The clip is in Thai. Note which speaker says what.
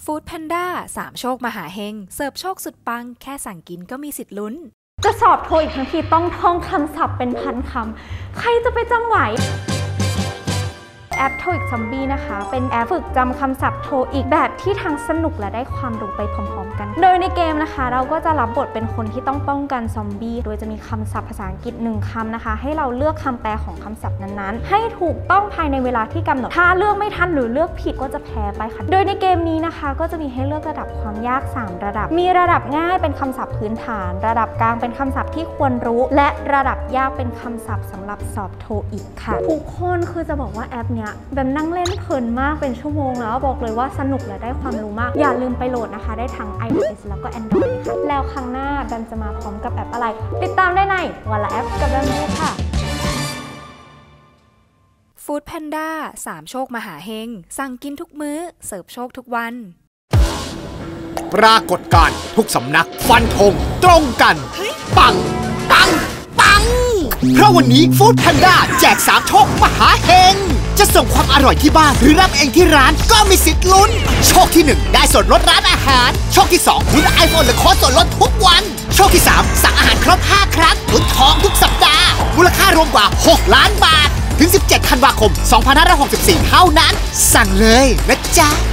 Speaker 1: ฟู้ดแพนด้า3โชคมหาเฮงเสิร์ฟโชคสุดปังแค่สั่งกินก็มีสิทธิ์ลุ้น
Speaker 2: จะสอบโทอีกทั้งทีต้องท่องคำศัพท์เป็นพันคำใครจะไปจำไหวแอปโทอีกซอมบี้นะคะเป็นแอปฝึกจำคำศัพท์โทอีกแบบที่ทั้งสนุกและได้ความรู้ไปพร้อมๆกันโดยในเกมนะคะเราก็จะรับบทเป็นคนที่ต้องป้องกันซอมบี้โดยจะมีคำศัพท์ภาษาอังกฤษ1คำนะคะให้เราเลือกคำแปลของคำศัพท์นั้นๆให้ถูกต้องภายในเวลาที่กำหนดถ้าเลือกไม่ทันหรือเลือกผิดก็จะแพ้ไปค่ะโดยในเกมนี้นะคะก็จะมีให้เลือกระดับความยาก3ระดับมีระดับง่ายเป็นคำศัพท์พื้นฐานระดับกลางเป็นคำศัพท์ที่ควรรู้และระดับยากเป็นคำศัพท์สำหรับสอบโทอีกค่ะทุกคนคือจะบอกว่าแอปเนี้ยแบบนั่งเล่นเพลินมากเป็นชั่วโมงแล้วบอกเลยว่าสนุกและได้ความรู้มากอย่าลืมไปโหลดนะคะได้ทั้ง iOS แล้วก็ Android ค่ะแล้วครั้งหน้าแบมจะมาพร้อมกับแอปอะไรติดตามได้ในวันละแอปกับแบมเลยค่ะ
Speaker 1: ฟู้ดแพนด้า3โชคมหาเฮงสั่งกินทุกมื้อเสิร์ฟโชคทุกวัน
Speaker 3: ปรากฏการณ์ทุกสำนักฟันธงตรงกันปังปังปังเพราะวันนี้ฟู้ดแพนด้าแจก3โชคมหาเฮงจะส่งความอร่อยที่บ้านหรือรับเองที่ร้านก็มีสิทธิ์ลุ้นโชคที่1ได้ส่วนลดร้านอาหารโชคที่2ลุ้น iPhone หรือโค้ดส่วนลดทุกวันโชคที่3สั่งอาหารครบ5ครั้งลุ้นทองทุกสัปดาห์มูลค่ารวมกว่า6ล้านบาทถึง17ธันวาคม2564เท่านั้นสั่งเลยนะจ๊ะ